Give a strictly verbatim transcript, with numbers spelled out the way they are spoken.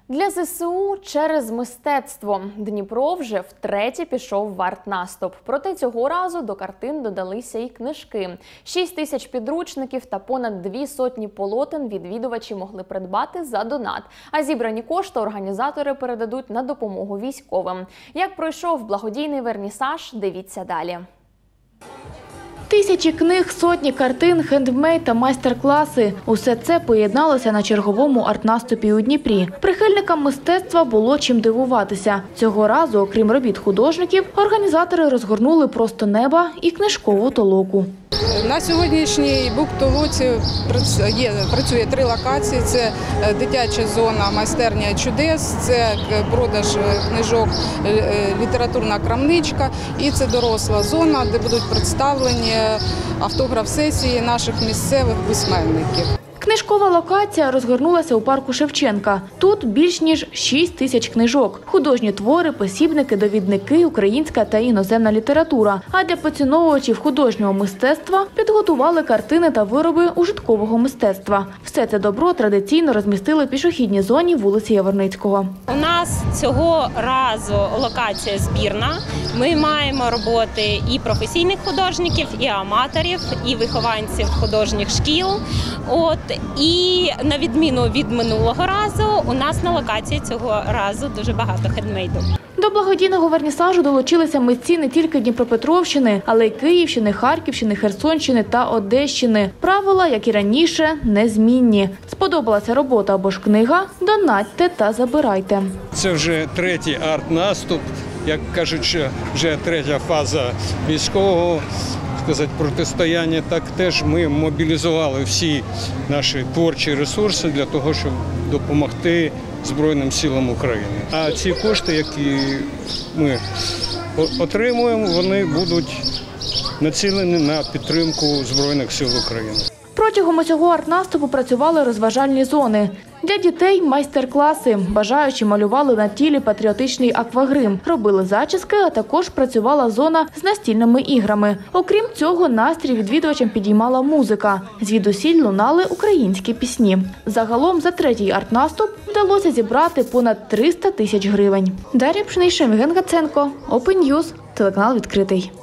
Для зе се у через мистецтво. Дніпро вже втретє пішов в арт-наступ. Проте цього разу до картин додалися і книжки. Шість тисяч підручників та понад дві сотні полотен відвідувачі могли придбати за донат. А зібрані кошти організатори передадуть на допомогу військовим. Як пройшов благодійний вернісаж, дивіться далі. Тисячі книг, сотні картин, хендмейд та майстер-класи – усе це поєдналося на черговому арт-наступі у Дніпрі. Прихильникам мистецтва було чим дивуватися. Цього разу, окрім робіт художників, організатори розгорнули просто неба і книжкову толоку. На сьогоднішній бук-толоці працює три локації. Це дитяча зона «Майстерня чудес», це продаж книжок «Літературна крамничка» і це доросла зона, де будуть представлені автограф-сесії наших місцевих письменників. Книжкова локація розгорнулася у парку Шевченка. Тут більш ніж шість тисяч книжок. Художні твори, посібники, довідники, українська та іноземна література. А для поціновувачів художнього мистецтва підготували картини та вироби ужиткового мистецтва. Все це добро традиційно розмістили в пішохідній зоні вулиці Яворницького. У нас цього разу локація збірна. Ми маємо роботи і професійних художників, і аматорів, і вихованців художніх шкіл. От, і на відміну від минулого разу, у нас на локації цього разу дуже багато хендмейду. До благодійного вернісажу долучилися митці не тільки Дніпропетровщини, але й Київщини, Харківщини, Херсонщини та Одещини. Правила, як і раніше, незмінні. Сподобалася робота або ж книга – донатьте та забирайте. Це вже третій арт-наступ, як кажуть, що вже третя фаза військового сказати, протистояння, так теж ми мобілізували всі наші творчі ресурси для того, щоб допомогти Збройним силам України. А ці кошти, які ми отримуємо, вони будуть націлені на підтримку Збройних сил України. Протягом усього арт-наступу працювали розважальні зони. Для дітей – майстер-класи. Бажаючі малювали на тілі патріотичний аквагрим, робили зачіски, а також працювала зона з настільними іграми. Окрім цього, настрій відвідувачам підіймала музика. Звідусіль лунали українські пісні. Загалом за третій арт-наступ вдалося зібрати понад триста тисяч гривень. Дар'я Пшенична, Євген Гаценко, Open News, телеканал «Відкритий».